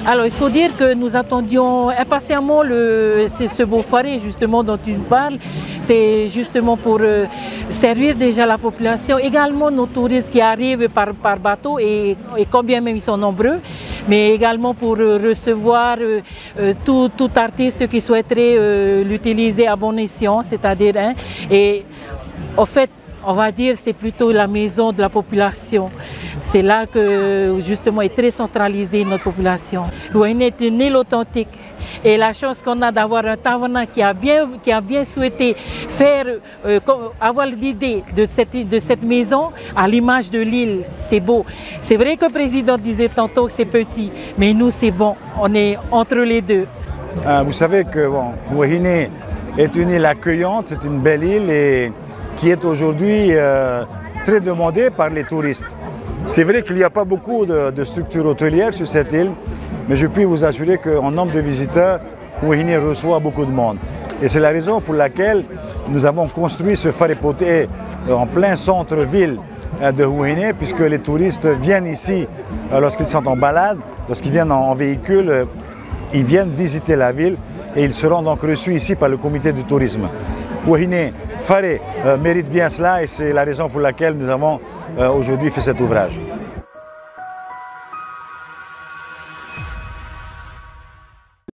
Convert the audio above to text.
Alors, il faut dire que nous attendions impatiemment ce beau foire justement dont tu parles. C'est justement pour servir déjà la population, également nos touristes qui arrivent par bateau et combien même ils sont nombreux, mais également pour recevoir tout artiste qui souhaiterait l'utiliser à bon escient, c'est-à-dire, et en fait, on va dire c'est plutôt la maison de la population. C'est là que justement est très centralisée notre population. Huahine est une île authentique et la chance qu'on a d'avoir un Tavenin qui a bien souhaité avoir l'idée de cette maison à l'image de l'île, c'est beau. C'est vrai que le président disait tantôt que c'est petit, mais nous c'est bon, on est entre les deux. Vous savez que Huahine est une île accueillante, c'est une belle île et qui est aujourd'hui très demandée par les touristes. C'est vrai qu'il n'y a pas beaucoup de structures hôtelières sur cette île, mais je puis vous assurer qu'en nombre de visiteurs, Huahine reçoit beaucoup de monde. Et c'est la raison pour laquelle nous avons construit ce farepoté en plein centre-ville de Huahine, puisque les touristes viennent ici lorsqu'ils sont en balade, lorsqu'ils viennent en véhicule, ils viennent visiter la ville et ils seront donc reçus ici par le comité du tourisme. Huahine Fare mérite bien cela et c'est la raison pour laquelle nous avons aujourd'hui fait cet ouvrage.